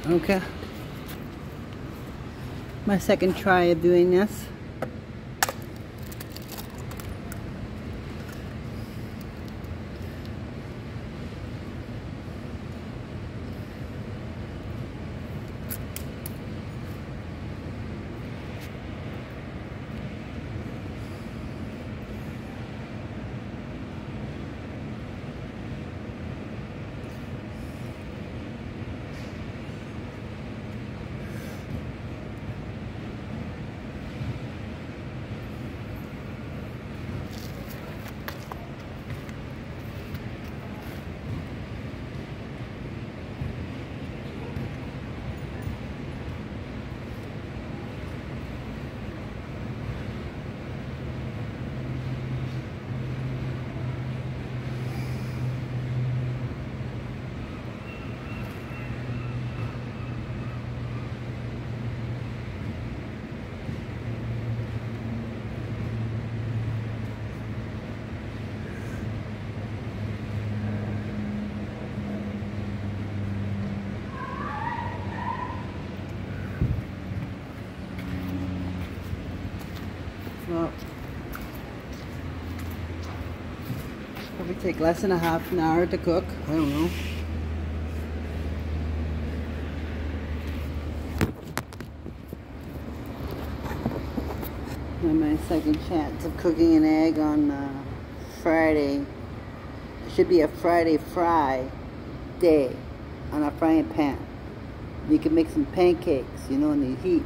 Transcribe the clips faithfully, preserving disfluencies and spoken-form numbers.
Okay. My second try of doing this. Well, probably take less than a half an hour to cook. I don't know. And my second chance of cooking an egg on uh, Friday. It should be a Friday fry day on a frying pan. You can make some pancakes, you know, in the heat.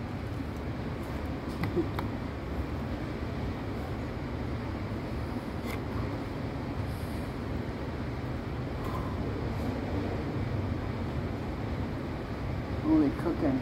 Only cooking.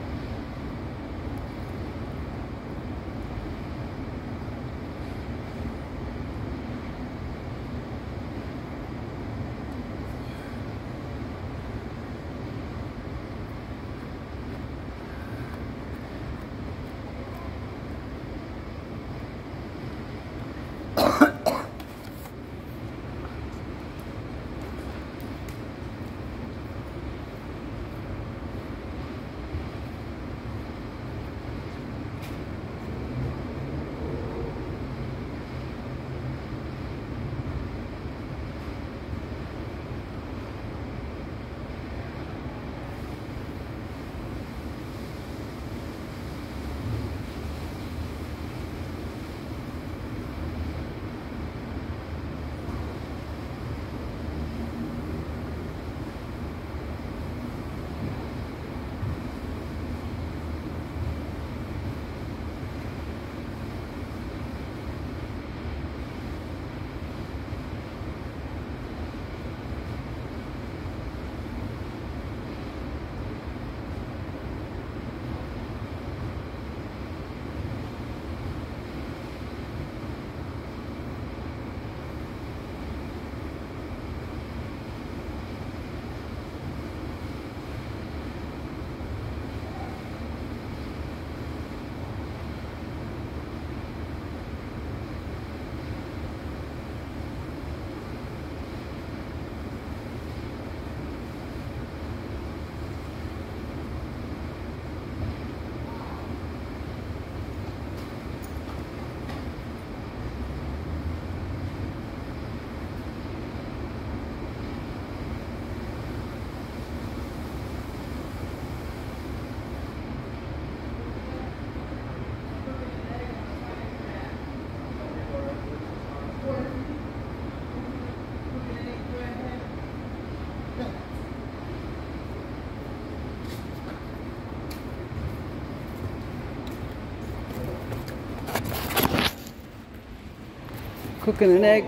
Cooking an egg.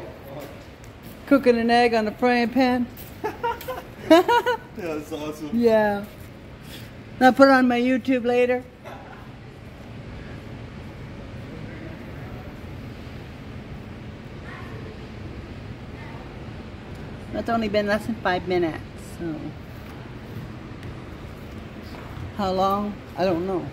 Cooking an egg on the frying pan. Yeah, that's awesome. Yeah. I'll put it on my YouTube later. That's only been less than five minutes, so. How long? I don't know.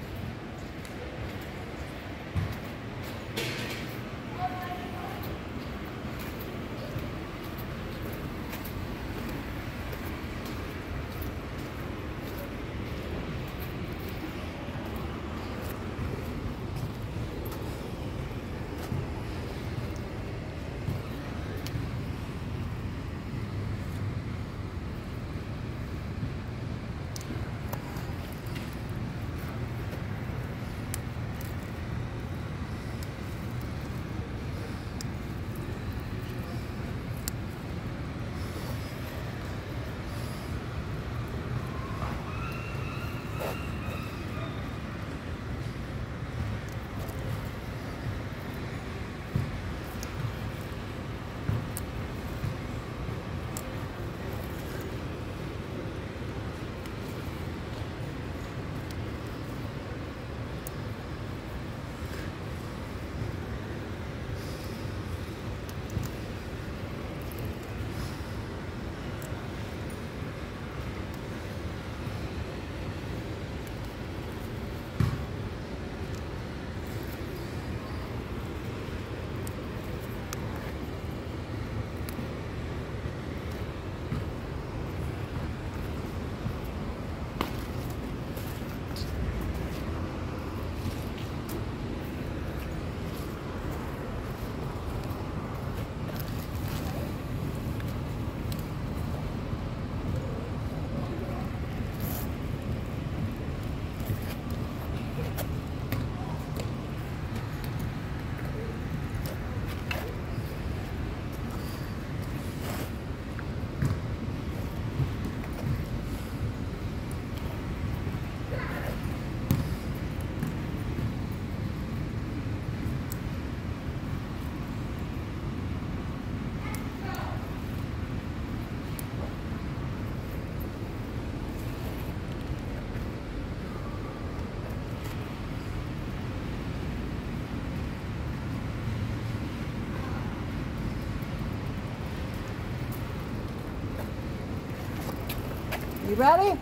You ready?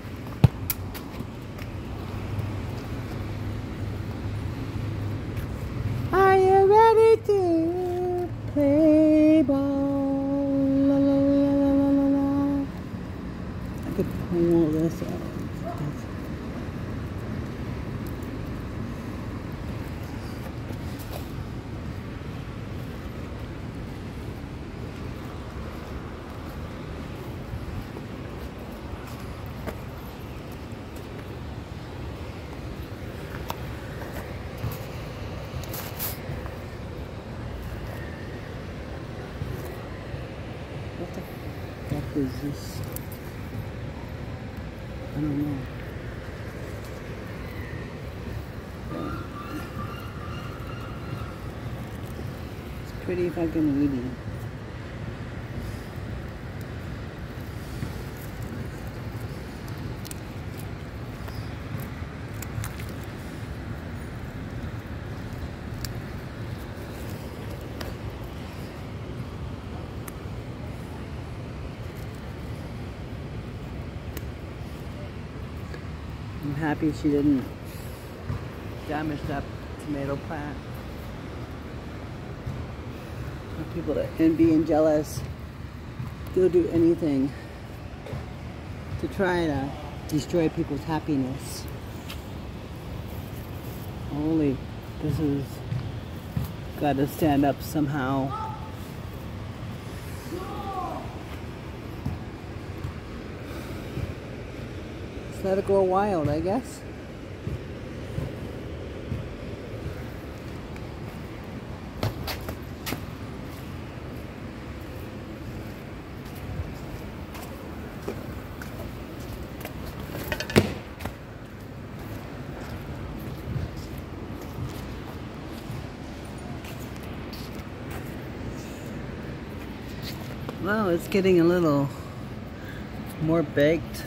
Are you ready to play ball? La, la, la, la, la, la. I could pull this out. What the fuck is this? I don't know. It's pretty fucking weedy. I'm happy she didn't damage that tomato plant. For people to envy and jealous, they'll do anything to try to destroy people's happiness. Holy, this has got to stand up somehow. Let it go wild, I guess. Well, it's getting a little more baked.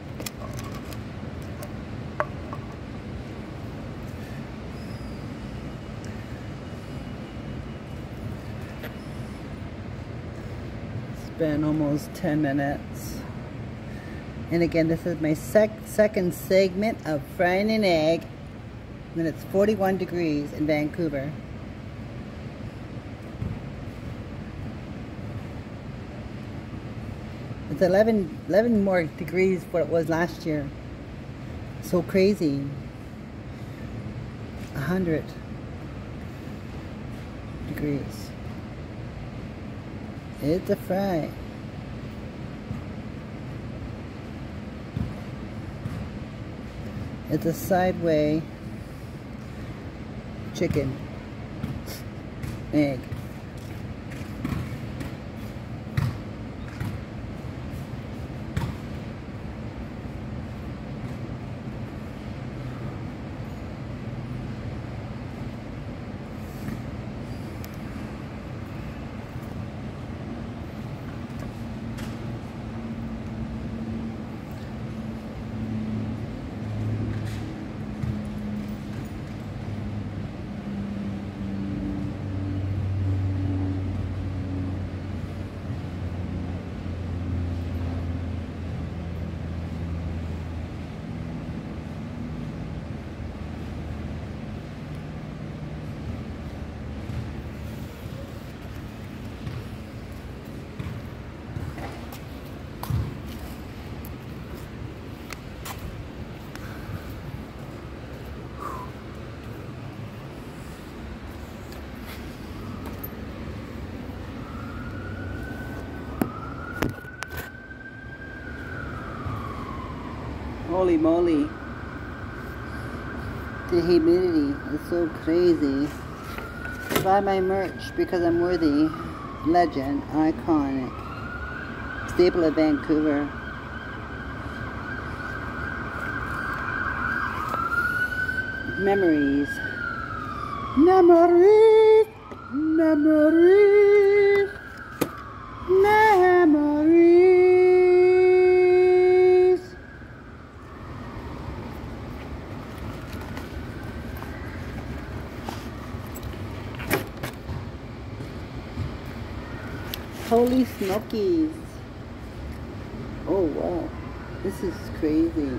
Been almost ten minutes, and again, this is my sec second segment of frying an egg when it's forty-one degrees in Vancouver. It's eleven, eleven more degrees what it was last year. So crazy. A hundred degrees. It's a fry. It's a sideway chicken egg. Holy moly. The humidity is so crazy. Buy my merch because I'm worthy. Legend. Iconic. Staple of Vancouver. Memories. Memories. Memories. Memories. Holy Smokies. Oh wow. This is crazy.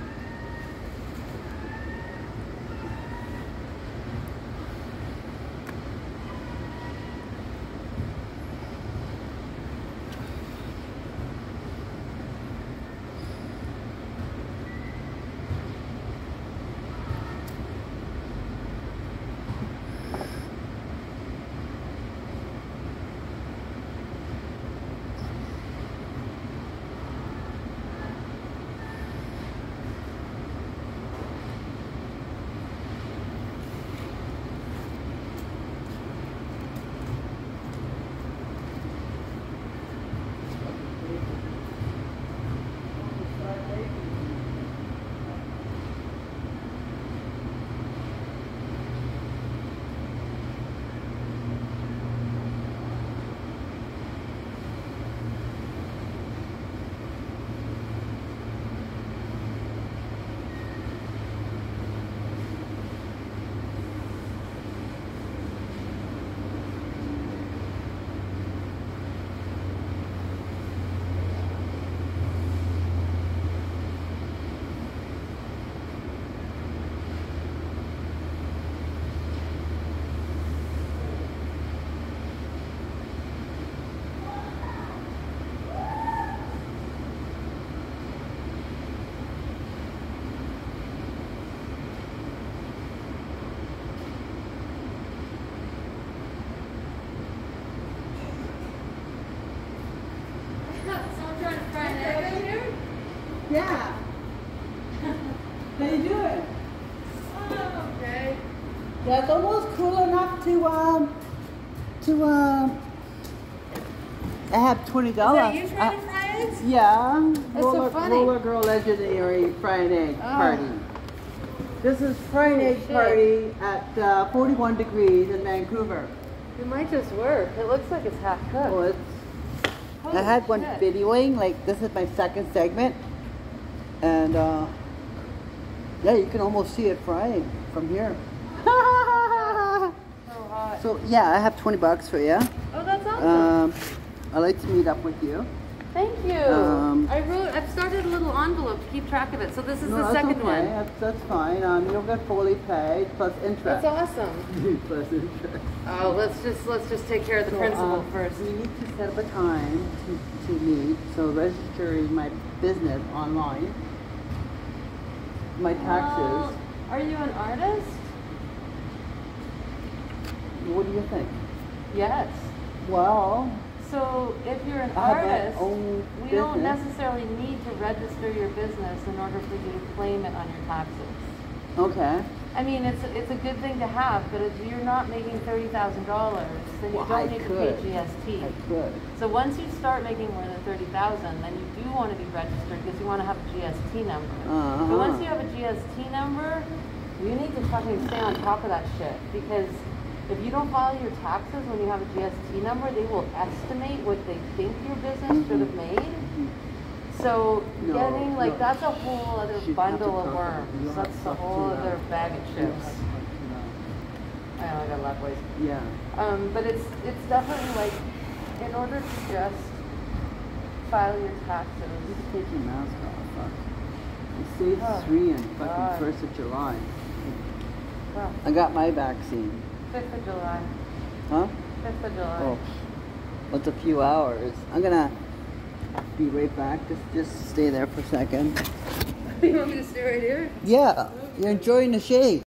Yeah. How you doing? Oh, okay. Yeah, it's almost cool enough to um to um. I have twenty dollars. Is that you trying to fry eggs? Yeah. That's roller, so funny. Roller Girl Legendary fried egg Oh. party. This is fried egg shit. party at uh, forty-one degrees in Vancouver. It might just work. It looks like it's half cooked. Oh, it's. Holy I had one shit. videoing, like this is my second segment, and uh, yeah, you can almost see it frying from here. So hot. So yeah, I have twenty bucks for you. Oh, that's awesome. Um, I'd like to meet up with you. Thank you. um, I wrote. I've started a little envelope to keep track of it. So this is No, the that's second okay. one. That's, that's fine. Um, you'll get fully paid plus interest. That's awesome. plus interest. Oh, let's just let's just take care of the So, principal um, first. We need to set up a time to, to meet. So register my business online. My taxes. Well, are you an artist? What do you think? Yes. Well, So if you're an I have my artist, own we don't business. necessarily need to register your business in order for you to claim it on your taxes. okay. I mean, it's it's a good thing to have, but if you're not making thirty thousand dollars, then you Well, don't I need could. to pay G S T. I could. So once you start making more than thirty thousand, then you do want to be registered because you want to have a G S T number. Uh-huh. But once you have a G S T number, you need to fucking stay on top of that shit because if you don't file your taxes when you have a G S T number, they will estimate what they think your business should have made. So No, getting like no. that's a whole other She'd have to bundle of talk- worms. you'll have That's to a talk whole to, uh, other bag of chips. I know I got a lot of ways. Yeah. Um, but it's it's definitely like in order to just file your taxes. You can take your mask off. Fuck. It says Oh, three and fucking God. first of July. Well, I got my vaccine. fifth of July. Huh? Fifth of July. Oh, what's a few hours? I'm gonna be right back. Just, just stay there for a second. You want me to stay right here? Yeah, you're enjoying the shade.